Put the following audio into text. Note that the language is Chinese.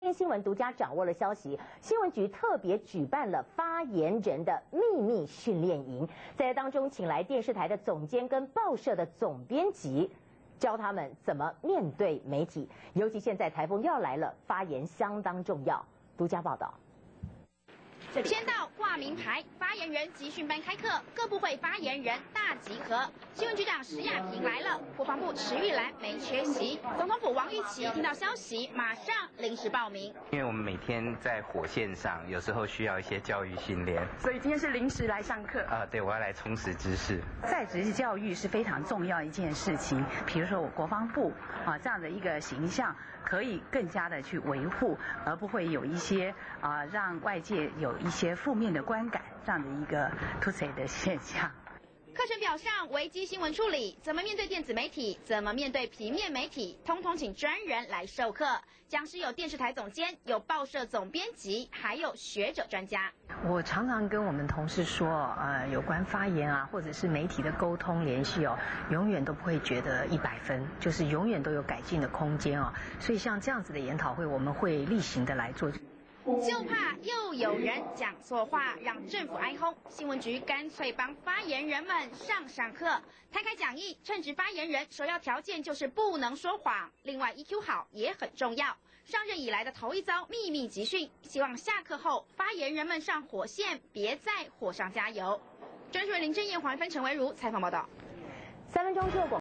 新闻独家掌握了消息，新闻局特别举办了发言人的秘密训练营，在当中请来电视台的总监跟报社的总编辑，教他们怎么面对媒体，尤其现在台风要来了，发言相当重要。独家报道。 签到挂名牌，发言人集训班开课，各部会发言人大集合。新闻局长石雅萍来了，国防部池玉兰没缺席，总统府王玉琦听到消息马上临时报名。 因为我们每天在火线上，有时候需要一些教育训练， 所以今天是临时来上课。 对，我要来充实知识。 在职教育是非常重要一件事情，比如说我国防部这样的一个形象，可以更加的去维护，而不会有一些让外界有一些负面的观感这样的一个突袭的现象。 课程表上，危机新闻处理，怎么面对电子媒体，怎么面对平面媒体，通通请专人来授课。讲师有电视台总监，有报社总编辑，还有学者专家。 我常常跟我们同事说，有关发言或者是媒体的沟通联系永远都不会觉得100分，就是永远都有改进的空间所以像这样子的研讨会，我们会例行的来做。 就怕又有人讲错话，让政府哀轰。新闻局干脆帮发言人们上课，摊开讲义。称职发言人首要条件就是不能说谎，另外 EQ 好也很重要。上任以来的头一遭秘密集训，希望下课后发言人们上火线，别在火上加油。专属林正彦、黄一芬、陈维如采访报道。 3分钟就